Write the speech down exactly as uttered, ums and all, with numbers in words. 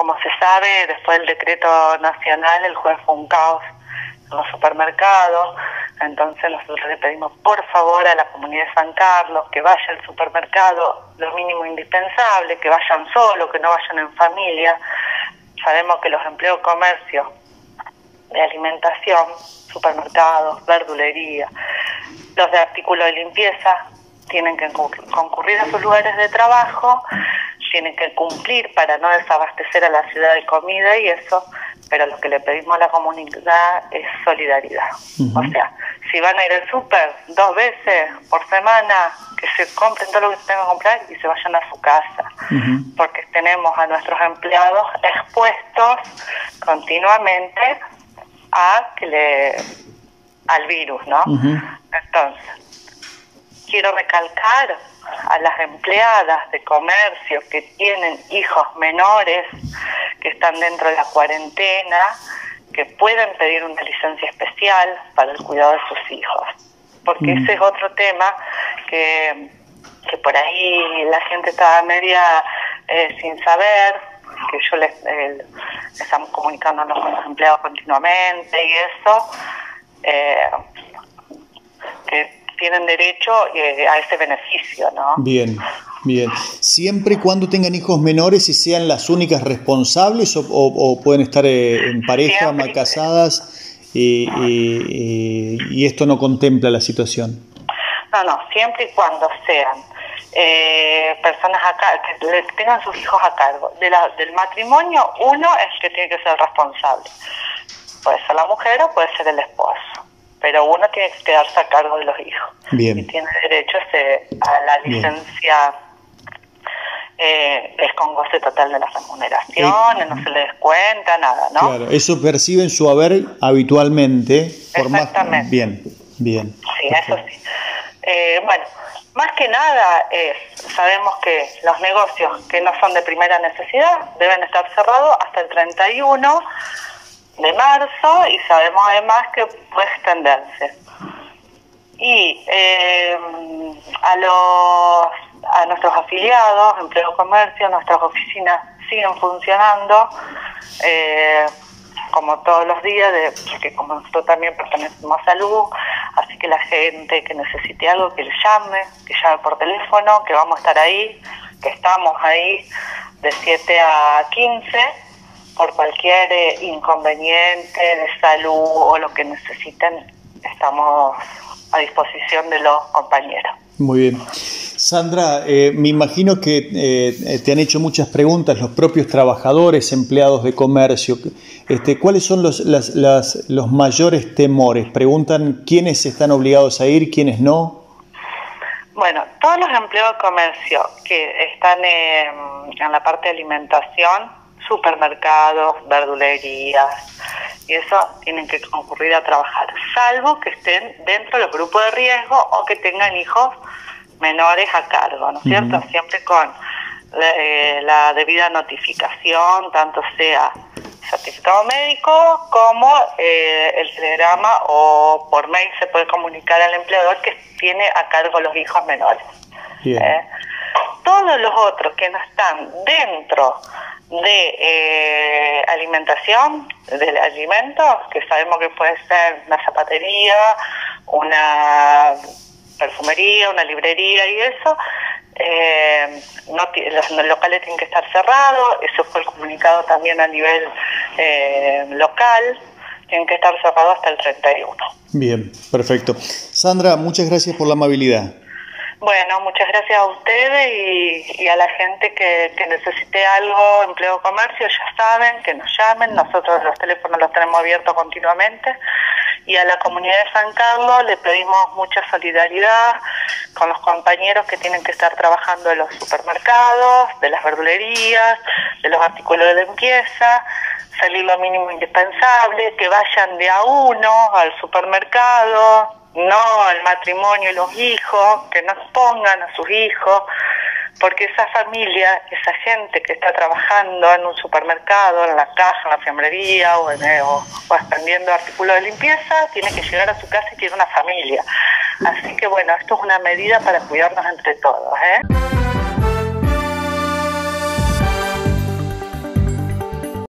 como se sabe, después del decreto nacional, el jueves fue un caos en los supermercados. Entonces nosotros le pedimos por favor a la comunidad de San Carlos que vaya al supermercado lo mínimo indispensable, que vayan solos, que no vayan en familia. Sabemos que los empleos de comercio, de alimentación, supermercados, verdulería, los de artículos de limpieza, tienen que concurrir a sus lugares de trabajo, tienen que cumplir para no desabastecer a la ciudad de comida y eso, pero lo que le pedimos a la comunidad es solidaridad. Uh-huh. O sea, si van a ir al súper dos veces por semana, que se compren todo lo que se tengan que comprar y se vayan a su casa. Uh-huh. Porque tenemos a nuestros empleados expuestos continuamente a que le al virus, ¿no? Uh-huh. Entonces, quiero recalcar a las empleadas de comercio que tienen hijos menores que están dentro de la cuarentena, que pueden pedir una licencia especial para el cuidado de sus hijos, porque mm. ese es otro tema que, que por ahí la gente está media eh, sin saber, que yo les eh, estamos comunicándonos con los empleados continuamente y eso, eh, que tienen derecho eh, a ese beneficio, ¿no? Bien, bien. ¿Siempre y cuando tengan hijos menores y sean las únicas responsables o, o, o pueden estar eh, en pareja, mal casadas y, y, y esto no contempla la situación? No, no, siempre y cuando sean eh, personas a cargo, que le tengan sus hijos a cargo. De la, del matrimonio, uno es que tiene que ser responsable. Puede ser la mujer o puede ser el esposo, pero uno tiene que quedarse a cargo de los hijos. Bien. Y tiene derecho ese, a la licencia, eh, es con goce total de la remuneración, eh, no se le descuenta, nada, ¿no? Claro, eso perciben su haber habitualmente. Por Exactamente. Más... Bien, bien. Sí, perfecto. Eso sí. Eh, bueno, más que nada es, sabemos que los negocios que no son de primera necesidad deben estar cerrados hasta el treinta y uno de marzo y sabemos además que puede extenderse. Y eh, a los a nuestros afiliados, Empleo y Comercio, nuestras oficinas siguen funcionando eh, como todos los días, de, porque como nosotros también pertenecemos a Salud, así que la gente que necesite algo, que le llame, que llame por teléfono, que vamos a estar ahí, que estamos ahí de siete a quince, por cualquier eh, inconveniente de salud o lo que necesiten, estamos a disposición de los compañeros. Muy bien. Sandra, eh, me imagino que eh, te han hecho muchas preguntas los propios trabajadores, empleados de comercio. Este, ¿Cuáles son los, las, las, los mayores temores? Preguntan quiénes están obligados a ir, quiénes no. Bueno, todos los empleados de comercio que están eh, en la parte de alimentación, supermercados, verdulerías, y eso tienen que concurrir a trabajar, salvo que estén dentro de los grupos de riesgo o que tengan hijos menores a cargo, ¿no es cierto? Uh-huh. Siempre con eh, la debida notificación, tanto sea certificado médico como eh, el telegrama o por mail se puede comunicar al empleador que tiene a cargo los hijos menores. Bien. ¿Eh? Todos los otros que no están dentro de eh, alimentación, de alimentos, que sabemos que puede ser una zapatería, una perfumería, una librería y eso, eh, no los, los locales tienen que estar cerrados, eso fue el comunicado también a nivel eh, local, tienen que estar cerrados hasta el treinta y uno. Bien, perfecto. Sandra, muchas gracias por la amabilidad. Bueno, muchas gracias a ustedes y, y a la gente que, que necesite algo, empleo o comercio, ya saben, que nos llamen, nosotros los teléfonos los tenemos abiertos continuamente, y a la comunidad de San Carlos le pedimos mucha solidaridad con los compañeros que tienen que estar trabajando en los supermercados, de las verdulerías, de los artículos de limpieza, salir lo mínimo indispensable, que vayan de a uno al supermercado, no al matrimonio y los hijos, que no expongan a sus hijos, porque esa familia, esa gente que está trabajando en un supermercado, en la caja, en la fiambrería o, en, o, o expendiendo artículos de limpieza, tiene que llegar a su casa y tiene una familia. Así que bueno, esto es una medida para cuidarnos entre todos, ¿eh?